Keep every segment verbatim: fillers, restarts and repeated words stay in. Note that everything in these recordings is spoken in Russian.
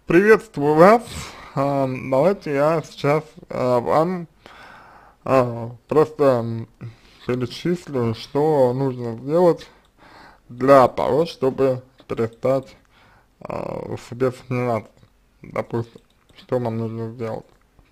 Приветствую вас. А, Давайте я сейчас а, вам а, просто м, перечислю, что нужно сделать для того, чтобы перестать а, в себе сомневаться. Допустим, что вам нужно сделать.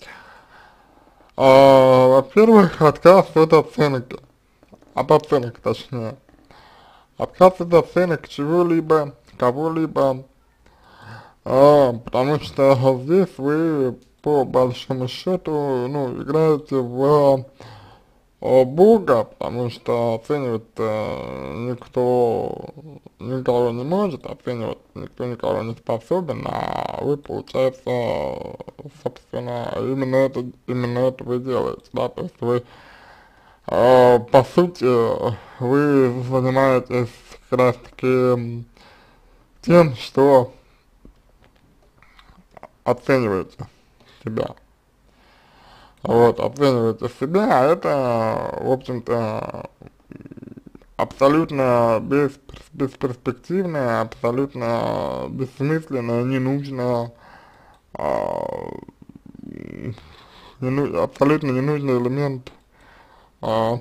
А, Во-первых, отказ от оценки, от оценок точнее. Отказ от оценок чего-либо, кого-либо. А, потому что здесь вы по большому счету, ну, играете в э, Бога, потому что оценивать э, никто никого не может, оценивать никто никого не способен, а вы, получается, собственно, именно это, именно это вы делаете, да, то есть вы, э, по сути, вы занимаетесь как раз таки тем, что оцениваете себя. Вот, оцениваете себя, а это, в общем-то, абсолютно без, бесперспективно, абсолютно бессмысленно, не нужно, а, не ну, абсолютно ненужный элемент а,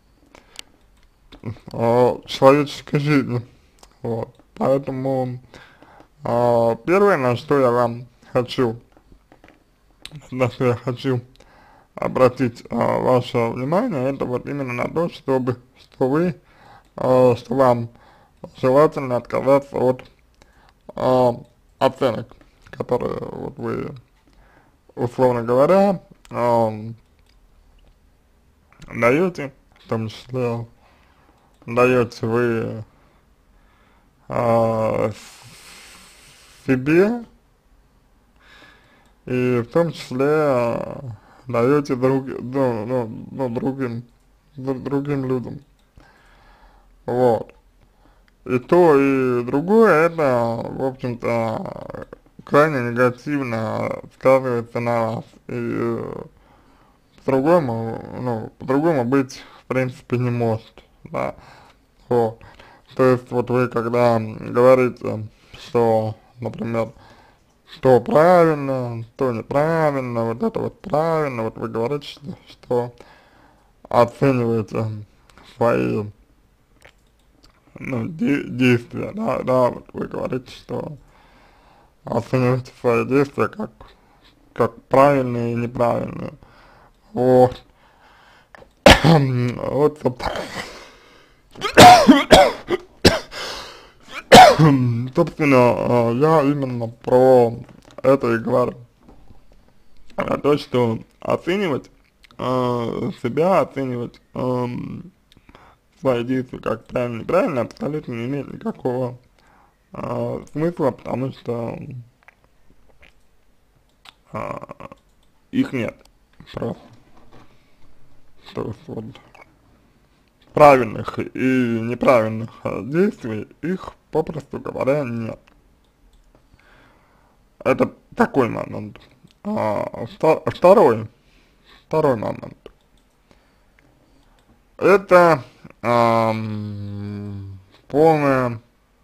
а, человеческой жизни. Вот. Поэтому а, первое, на что я вам хочу, на что я хочу обратить а, ваше внимание, это вот именно на то, чтобы, что вы, а, что вам желательно отказаться от а, оценок, которые вот вы, условно говоря, а, даете, в том числе даете вы а, себе и в том числе а, даете друг, ну, ну, ну, другим, дру- другим людям. Вот. И то, и другое, это, в общем-то, крайне негативно сказывается на вас. И э, по-другому, ну, по-другому быть, в принципе, не может, да. Вот. То есть, вот вы, когда говорите, что, например, что правильно, что неправильно, вот это вот правильно, вот вы говорите, что, что оцениваете свои, ну, де действия, да, да, вот вы говорите, что оцениваете свои действия как, как правильные и неправильные. Вот. Вот, собственно, а, я именно про это и говорю. А то, что оценивать а, себя, оценивать ам, свои действия как правильно, неправильно, абсолютно не имеет никакого а, смысла, потому что а, их нет просто. То есть вот правильных и неправильных а, действий, их, попросту говоря, нет. Это такой момент. А, вто- второй, второй момент. Это ам, полное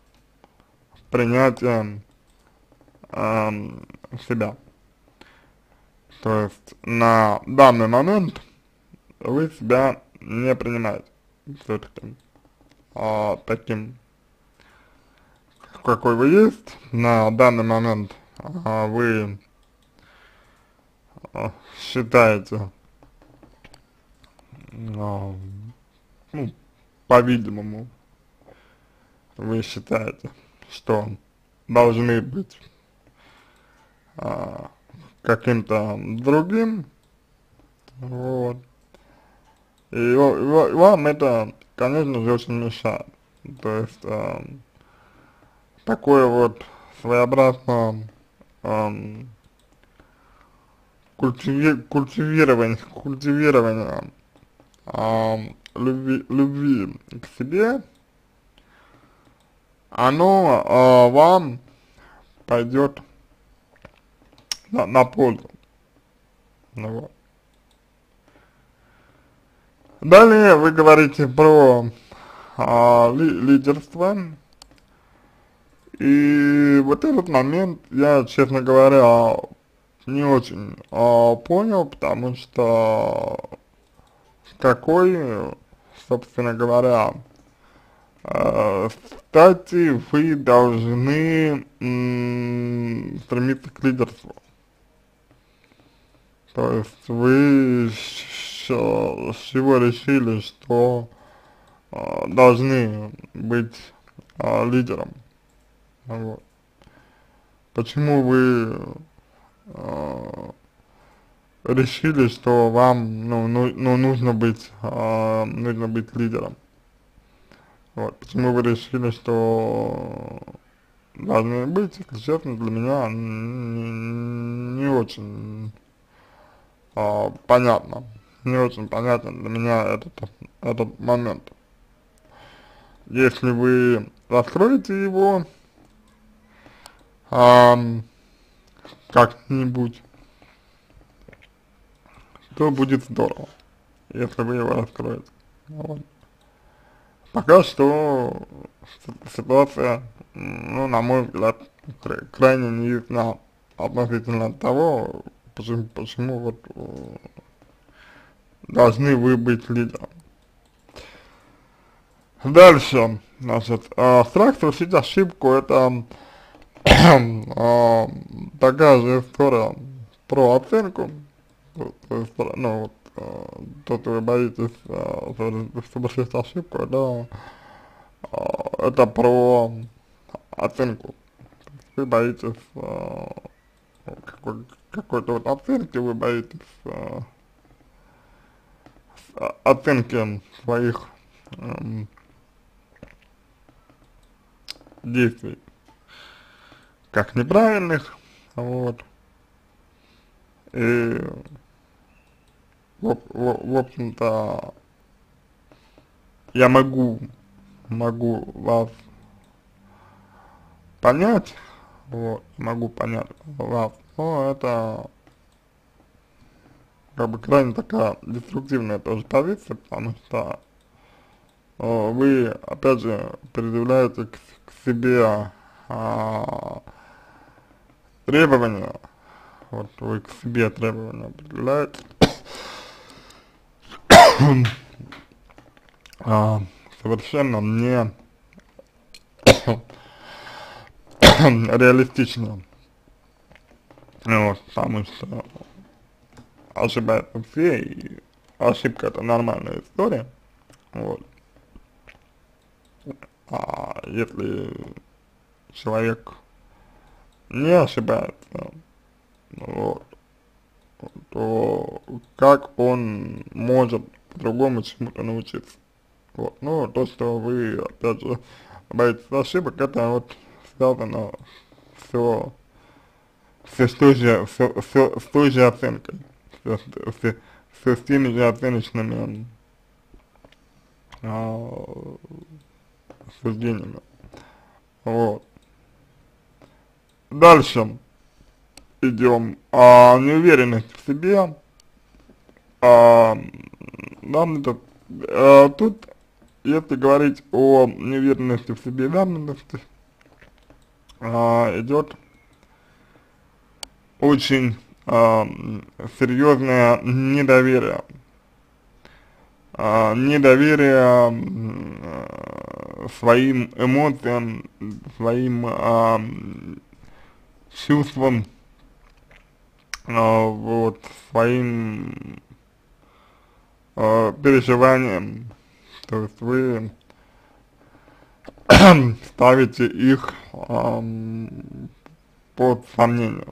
принятие ам, себя. То есть на данный момент вы себя не принимаете все-таки а, таким, какой вы есть. На данный момент а, вы а, считаете, а, ну, по-видимому, вы считаете, что должны быть а, каким-то другим, вот, и, ва- ва- вам это, конечно же, очень мешает. То есть, а, такое вот своеобразное ам, культиви культивирование, культивирование ам, любви, любви к себе, оно а, вам пойдет на, на пользу. Ну, вот. Далее вы говорите про а, ли, лидерство, И вот этот момент я, честно говоря, не очень а, понял, потому что какой, собственно говоря, а, стати вы должны м, стремиться к лидерству. То есть вы с, с чего решили, что а, должны быть а, лидером? Вот. Почему вы а, решили, что вам ну, ну, ну нужно быть а, нужно быть лидером? Вот. Почему вы решили, что должны быть, если честно, для меня не, не очень а, понятно. Не очень понятен для меня этот, этот момент. Если вы раскроете его а, как-нибудь, то будет здорово, если вы его раскроете. Вот. Пока что ситуация, ну, на мой взгляд, кра- крайне неясна относительно того, почему, почему вот э, должны вы быть лидером. Дальше, значит, э, страх совершить ошибку — это э, такая же история про оценку, то, то есть, ну, вот, э, то, что вы боитесь э, совершить совершить ошибку, это, э, это про оценку. Вы боитесь э, какой, какой-то вот оценки, вы боитесь э, оценки своих эм, действий как неправильных, вот, и в, в, в общем-то я могу, могу вас понять, вот, могу понять вас, но это как бы крайне такая деструктивная тоже позиция, потому что э, вы, опять же, предъявляете к, к себе а, требования, вот вы к себе требования предъявляете, а, совершенно не реалистично, вот, потому что ошибаются все, и ошибка — это нормальная история, вот, а если человек не ошибается, вот, то как он может по-другому чему-то научиться? Вот, ну, то, что вы, опять же, боитесь ошибок, это вот связано все, все с той же, все, все с той же оценкой, все, все, все с теми же оценочными а, суждениями, вот. Дальше идем, а, неуверенность в себе, а, нам это, а, тут, если говорить о неуверенности в себе, уверенности, а, идет очень а, серьезное недоверие, а, недоверие м, а, своим эмоциям, своим а, чувствам, а, вот, своим а, переживаниям, то есть вы ставите их ам, под сомнение.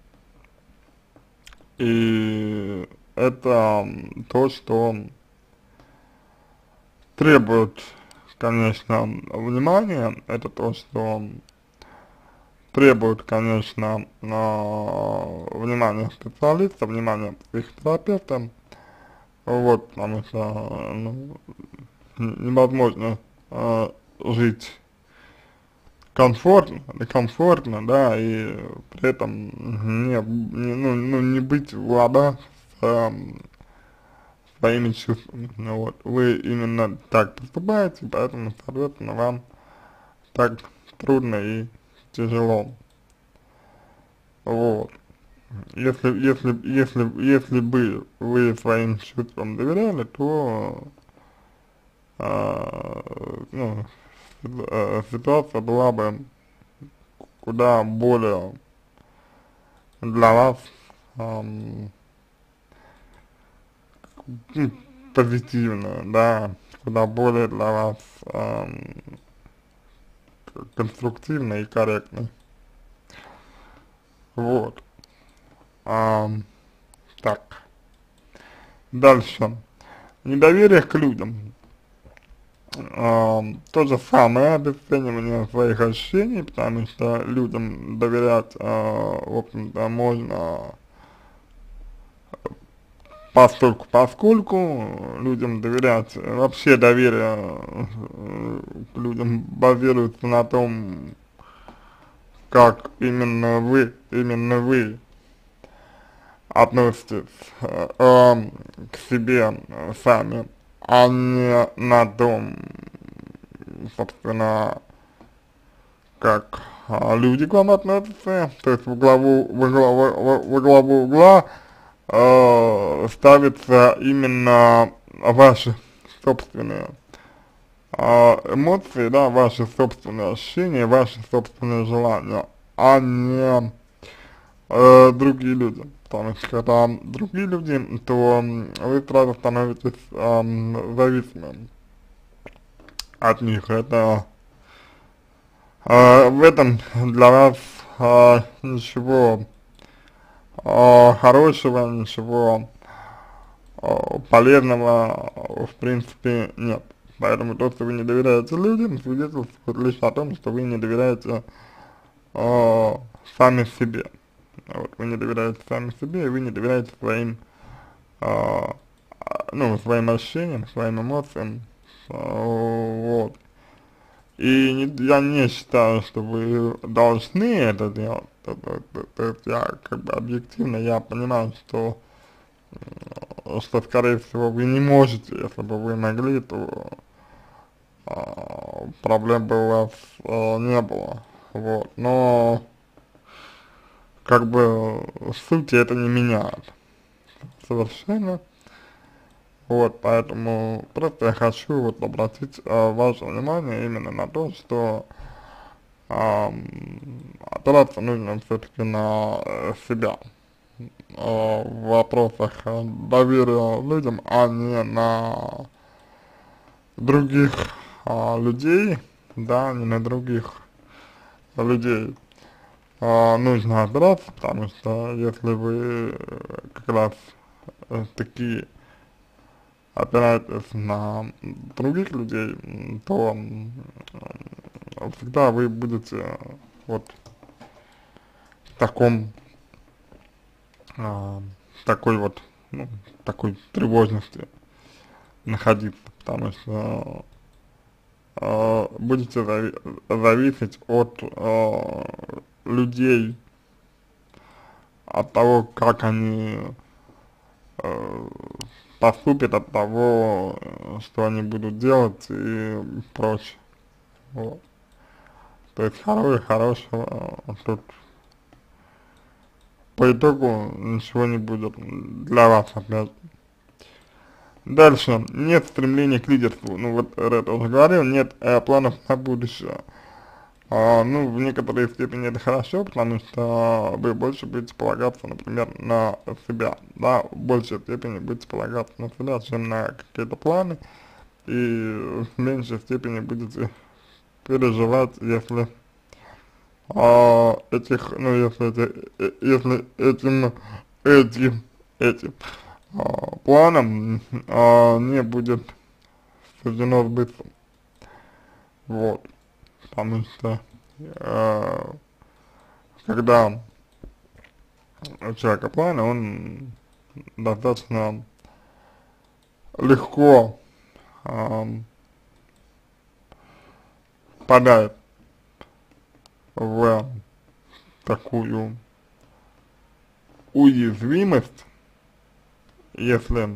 И это м, то, что требует, конечно, внимания, это то, что требует, конечно, а, внимания специалиста, внимания психотерапевта, вот, потому что ну, невозможно а, жить комфортно, комфортно, да, и при этом не, не, ну, ну, не быть в ладах с а, своими чувствами, ну, вот, вы именно так поступаете, поэтому, соответственно, вам так трудно и тяжело. Вот. Если, если, если, если бы вы своим чувствам доверяли, то а, ну, э, ситуация была бы куда более для вас ам, ну, позитивная, да, куда более для вас ам, конструктивной и корректной. Вот. Ам, так. Дальше. Недоверие к людям. Ам, то же самое обесценивание своих ощущений, потому что людям доверять, а, в общем-то, можно постольку поскольку, людям доверять, вообще доверие э, к людям базируется на том, как именно вы, именно вы относитесь э, э, к себе э, сами, а не на том, собственно, как а, люди к вам относятся, то есть во главу, во главу, во, во главу угла э, ставятся именно ваши собственные э, эмоции, да, ваши собственные ощущения, ваши собственные желания, а не э, другие люди. Потому что когда другие люди, то м, вы сразу становитесь эм, зависимым от них. Это э, в этом для вас э, ничего э, хорошего, ничего э, полезного э, в принципе нет. Поэтому то, что вы не доверяете людям, свидетельствует лишь о том, что вы не доверяете э, сами себе. Вот, вы не доверяете сами себе, и вы не доверяете своим, э, ну, своим ощущениям, своим эмоциям. Э, вот. И не, я не считаю, что вы должны это делать. То, то, то, то есть я как бы объективно, я понимаю, что, э, что скорее всего вы не можете, если бы вы могли, то э, проблем бы у вас э, не было. Вот. Но как бы сути это не меняет совершенно. Вот, поэтому просто я хочу вот обратить э, ваше внимание именно на то, что ам, опираться нужно все-таки на э, себя э, в вопросах э, доверия людям, а не на других э, людей, да, не на других людей э, нужно опираться, потому что если вы э, как раз э, такие опираетесь на других людей, м, то м, всегда вы будете вот в таком, а, такой вот, ну, такой тревожности находиться, потому что а, будете зави зависеть от а, людей, от того, как они э, поступят, от того, э, что они будут делать и прочее. Вот. То есть хорошего, хорошего э, тут по итогу ничего не будет для вас опять. Дальше. Нет стремления к лидерству. Ну вот Ред уже говорил, нет э, планов на будущее. А, ну, в некоторой степени это хорошо, потому что вы больше будете полагаться, например, на себя, да, в большей степени будете полагаться на себя, чем на какие-то планы, и в меньшей степени будете переживать, если а, этих, ну, если, эти, э, если этим, этим, этим а, планом а, не будет суждено сбыться, вот, потому что э, когда у человека планы, он достаточно легко эм, впадает в такую уязвимость, если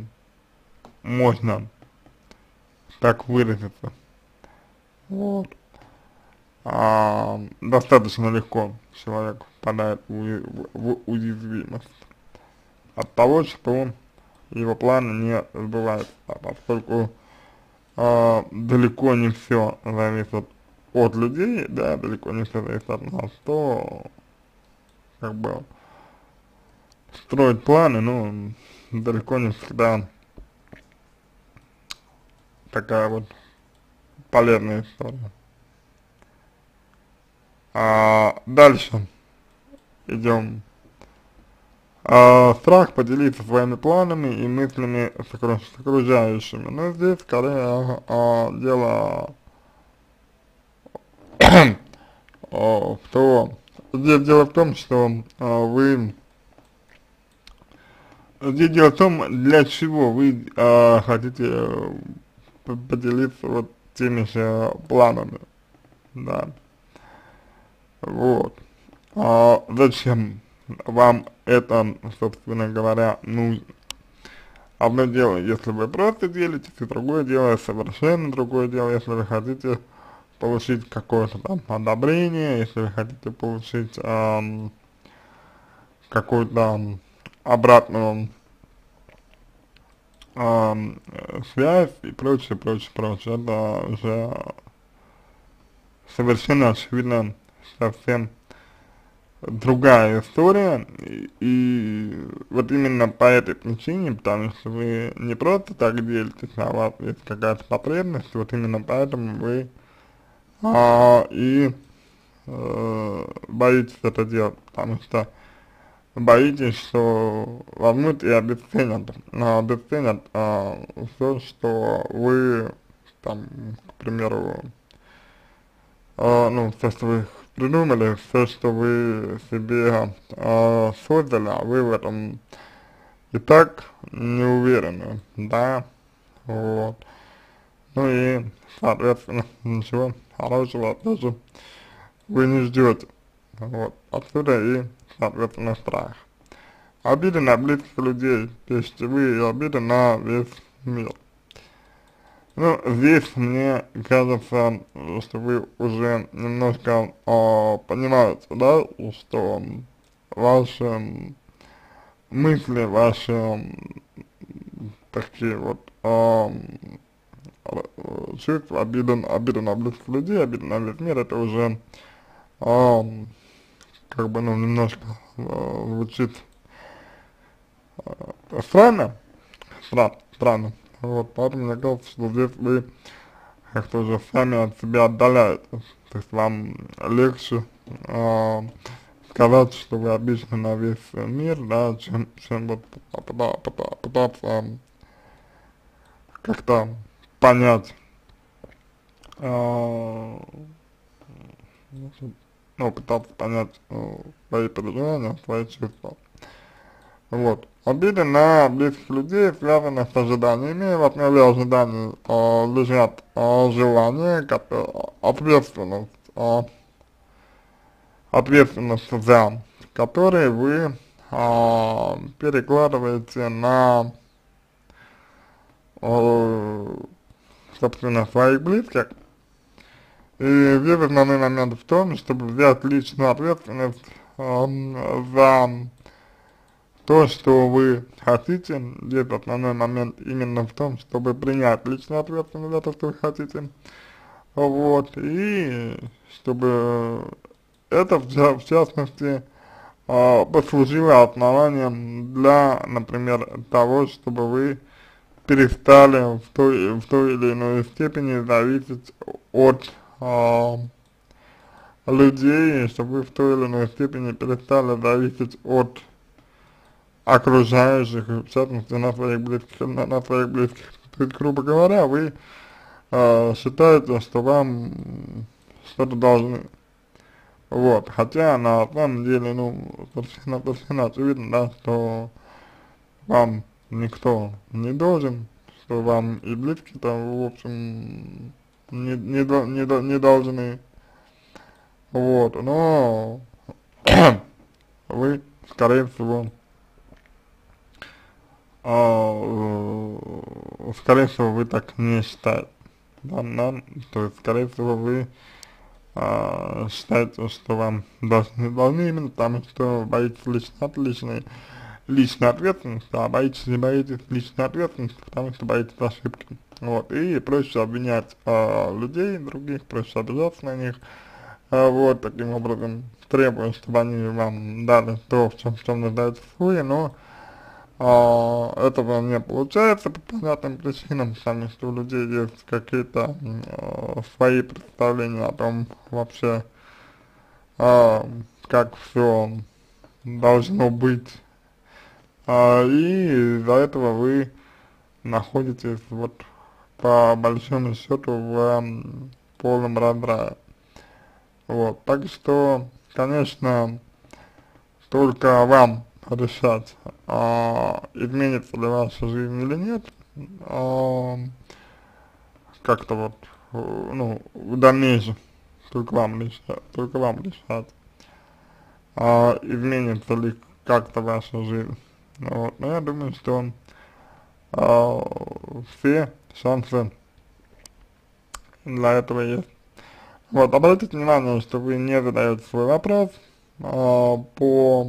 можно так выразиться. Вот. а, достаточно легко человек впадает в, уя- в уязвимость от того, что его планы не сбываются, поскольку а, далеко не все зависит от людей, да, далеко не все зависит от нас, то как бы строить планы, ну, далеко не всегда такая вот полезная история. А дальше идем. А, страх поделиться своими планами и мыслями с, окру- с окружающими. Но здесь скорее а, дело а, в том, здесь дело в том, что а, вы, здесь дело в том, для чего вы а, хотите э, п- поделиться вот теми же планами, да, вот. А зачем вам это, собственно говоря, нужно? Одно дело, если вы просто делитесь, и другое дело, совершенно другое дело, если вы хотите получить какое-то там одобрение, если вы хотите получить эм, какую-то обратную эм, э, связь и прочее, прочее, прочее. Это уже совершенно очевидно совсем другая история, и, и вот именно по этой причине, потому что вы не просто так делитесь, а у вас есть какая-то потребность, вот именно поэтому вы а, и э, боитесь это делать, потому что боитесь, что возьмут и обесценят, а, обесценят а, все, что вы там, к примеру, а, ну, все, что вы придумали, все, что вы себе а, создали, а вы в этом и так не уверены, да, вот. Ну и, соответственно, ничего хорошего тоже вы не ждете, вот. Отсюда и, соответственно, страх. Обида на близких людей, пищевые обиды на весь мир. Ну, здесь мне кажется, что вы уже немножко а, понимаете, да, что ваши мысли, ваши м, такие вот а, р- чувства, обида, обида на близких людей, обида на весь мир, это уже а, как бы, ну, немножко а, звучит странно, странно, странно, вот, поэтому мне кажется, что здесь вы как-то уже сами от себя отдаляетесь, то есть вам легче а, сказать, что вы обычно на весь мир, да, чем, чем вот пыта- пыта- пытаться как-то понять, а, ну, пытаться понять э, свои переживания, свои чувства. Вот. Обиды на близких людей связаны с ожиданиями, в основе ожиданий э, лежат э, желания, как, э, ответственность, э, ответственность за которые вы а, перекладываете на, э, собственно, своих близких. И здесь основной момент в том, чтобы взять личную ответственность э, за то, что вы хотите. Здесь основной момент именно в том, чтобы принять личную ответственность за то, что вы хотите. Вот, и чтобы это, в, ча- в частности, а, послужило основанием для, например, того, чтобы вы перестали в той, в той или иной степени зависеть от а, людей, чтобы вы в той или иной степени перестали зависеть от окружающих, в частности, на своих близких, на, на своих близких. То есть, грубо говоря, вы а, считаете, что вам что-то должны. Вот, хотя на самом деле, ну, совершенно, совершенно очевидно, да, что вам никто не должен, что вам и близкие-то, в общем, не, не, до- не, до- не должны, вот, но вы, скорее всего, а, э, скорее всего, вы так не считаете, да, да, то есть, скорее всего, вы а, считаете, что вам должны, должны именно потому, что боитесь лично, личной, личной ответственности, а боитесь, не боитесь личной ответственности, потому что боитесь ошибки. Вот, и проще обвинять а, людей, других, проще обижаться на них, а, вот, таким образом, требуя, чтобы они вам дали то, в чем, в чем нуждаются вы, но а, этого не получается по понятным причинам, потому что у людей есть какие-то а, свои представления о том вообще, а, как все должно быть, а, и из-за этого вы находитесь вот по большому счету в м, полном раздрае. Вот, так что, конечно, только вам решать, а, изменится ли ваша жизнь или нет, а, как-то вот, э, ну, в дальнейшем, только вам решать, только вам решать, а, изменится ли как-то ваша жизнь. Вот, но я думаю, что а, все шансы для этого есть. Вот, обратите внимание, что вы не задаете свой вопрос а, по,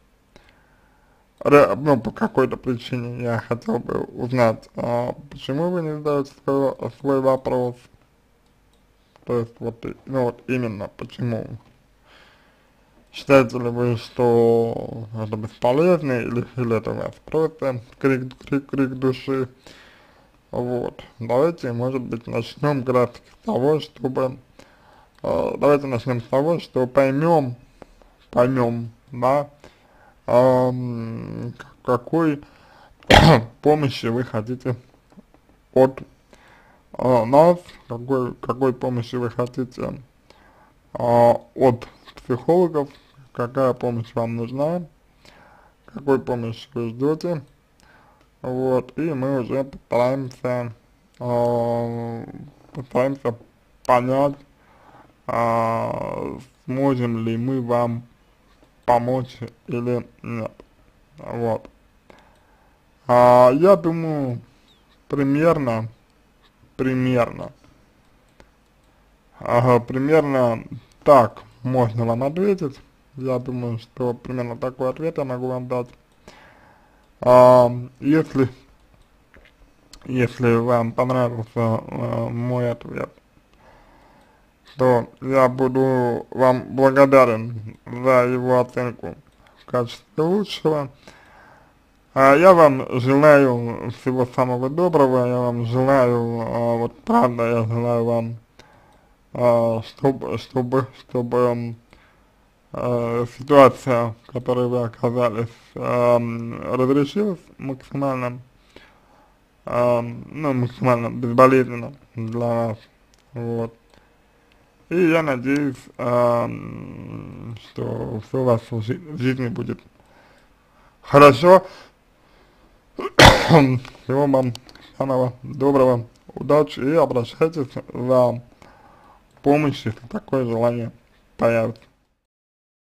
ре- ну, по какой-то причине. Я хотел бы узнать, а, почему вы не задаете свой, свой вопрос, то есть вот, и- ну вот именно почему. Считаете ли вы, что это бесполезно, или, или это у вас просто крик, крик, крик души? Вот, давайте, может быть, начнем график с того, чтобы, э, давайте начнем с того, что поймем, поймем, да, эм, какой помощи вы хотите от э, нас, какой, какой помощи вы хотите э, от психологов, какая помощь вам нужна, какой помощи вы ждете, вот, и мы уже постараемся, э, постараемся понять, а, сможем ли мы вам помочь или нет. Вот. А, я думаю, примерно, примерно, ага, примерно так можно вам ответить. Я думаю, что примерно такой ответ я могу вам дать. А, если, если вам понравился а, мой ответ, то я буду вам благодарен за его оценку в качестве лучшего. А я вам желаю всего самого доброго, я вам желаю, а, вот правда, я желаю вам, а, чтобы, чтобы, чтобы м, а, ситуация, в которой вы оказались, а, м, разрешилась максимально, а, ну, максимально безболезненно для вас, вот. И я надеюсь, а, м, что все у вас в жи- в жизни будет хорошо. Всего вам самого доброго, удачи и обращайтесь за помощью, если такое желание появится.